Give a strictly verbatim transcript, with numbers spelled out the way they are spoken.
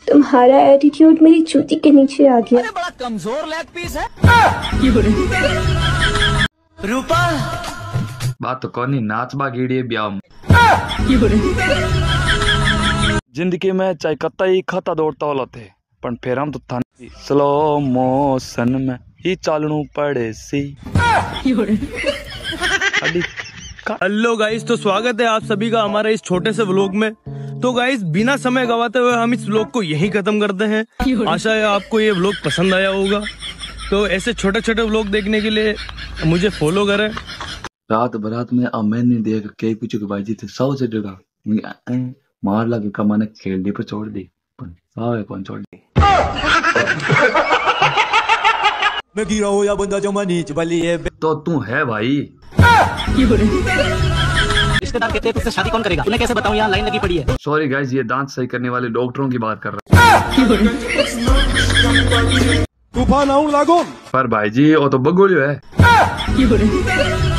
तुम्हारा एटीट्यूड मेरी जूती के नीचे आ गया। अरे बड़ा कमजोर लेग पीस है। रूपा बात तो कौन नाच बागीड़िए ब्याह जिंदगी में चाहे कत्ता ही खाता दौड़ता वाला थे पर फिर हम तो था स्लो मोशन में ही चालू पड़े सी। हेलो गाइस, तो स्वागत है आप सभी का हमारे इस छोटे से व्लॉग में। तो गाइस बिना समय गवाते हुए हम इस व्लॉग को यहीं खत्म करते हैं। आशा है आपको ये व्लॉग पसंद आया होगा। तो ऐसे छोटे छोटे व्लॉग देखने के लिए मुझे फॉलो करें। रात बरात में अब मैंने देख के कुछ बाजी थे सौ से जगह मार लगे का मैंने खेलने पर छोड़ दी पर कौन छोड़ दी मैं गिरा हो या बंदा जो नीच वाली है तो तू है भाई। रिश्तेदार कहते हैं तुझसे शादी कौन करेगा, तुम्हें कैसे बताऊं यहाँ लाइन लगी पड़ी है। सॉरी गाइस, ये दांत सही करने वाले डॉक्टरों की बात कर रहा तूफान आऊं लागो पर भाई जी वो तो बगुल है।